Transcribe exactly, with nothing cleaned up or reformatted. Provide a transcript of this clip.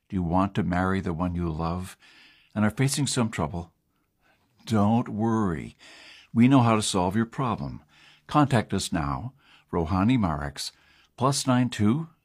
Do you want to marry the one you love and are facing some trouble? Don't worry. We know how to solve your problem. Contact us now, Rohani Mareks, plus nine two